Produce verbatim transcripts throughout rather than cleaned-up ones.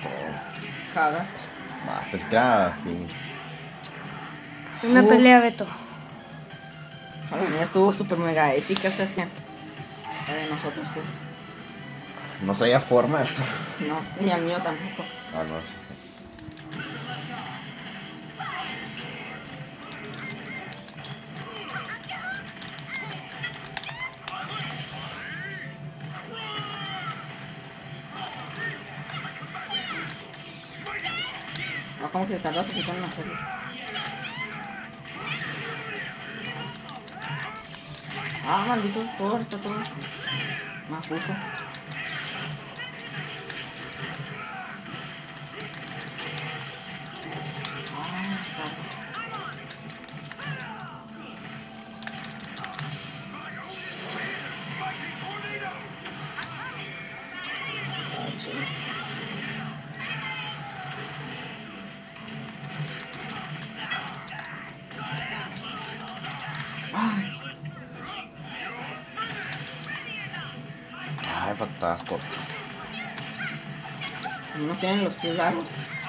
Caga. Ah, pues que era Phoenix. Una Uh. pelea, Beto. La mía estuvo súper mega épica, Sebastián. La de nosotros, pues. No traía forma eso. No, ni al mío tampoco. Ah, no. No, como que te tardas poquito en hacerlo. Ah, maldito, todo está todo. Más justo. Ah, está. Ay, Ay, patadas cortas. no tienen los pies largos.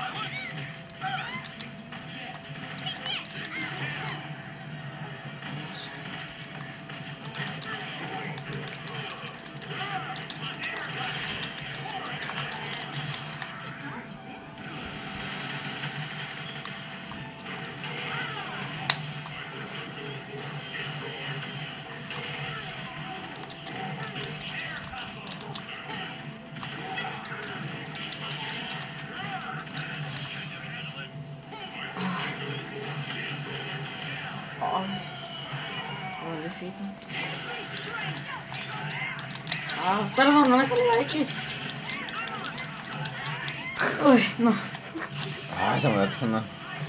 Ay, vale, fito. Ah, perdón, no me salió la X. Uy, no. Ay, se me va pasando.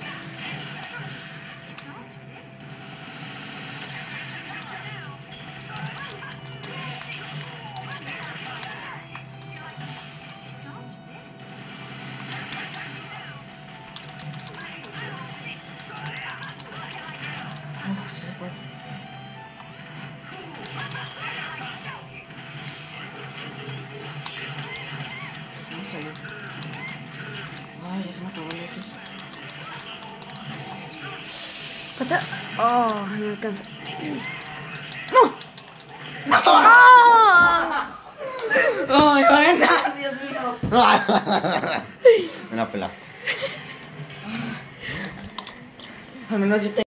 Oh, sí se puede. No salió. Ay, ya se me acabó la X. Pata. Oh, no alcanza. Ay, va a ganar, Dios mío. Me la pelaste. Al menos yo te